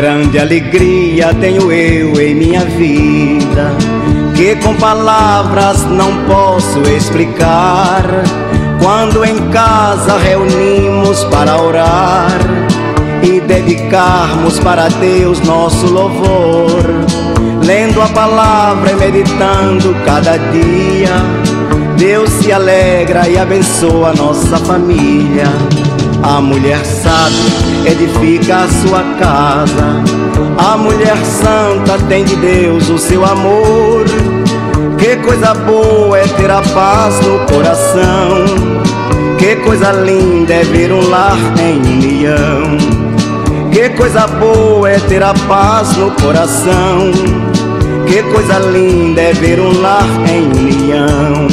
Grande alegria tenho eu em minha vida, que com palavras não posso explicar. Quando em casa reunimos para orar e dedicarmos para Deus nosso louvor, lendo a palavra e meditando cada dia, Deus se alegra e abençoa a nossa família. A mulher sábia edifica a sua casa, a mulher santa tem de Deus o seu amor. Que coisa boa é ter a paz no coração, que coisa linda é ver um lar em união. Que coisa boa é ter a paz no coração, que coisa linda é ver um lar em união.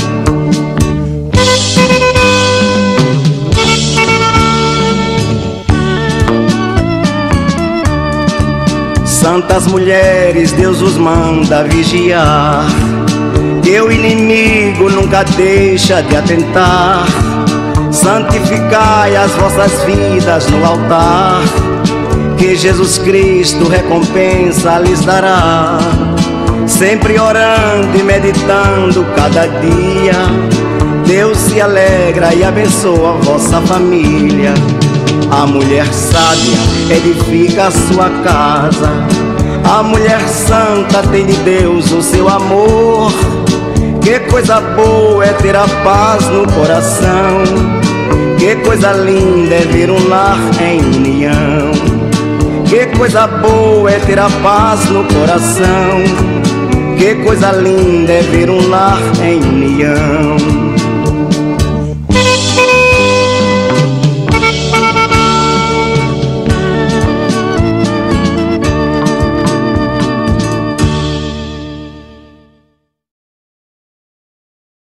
Santas mulheres, Deus os manda vigiar, que o inimigo nunca deixa de atentar. Santificai as vossas vidas no altar, que Jesus Cristo recompensa lhes dará. Sempre orando e meditando cada dia, Deus se alegra e abençoa a vossa família. A mulher sábia edifica a sua casa, a mulher santa tem de Deus o seu amor. Que coisa boa é ter a paz no coração, que coisa linda é ver um lar em união. Que coisa boa é ter a paz no coração, que coisa linda é ver um lar em união.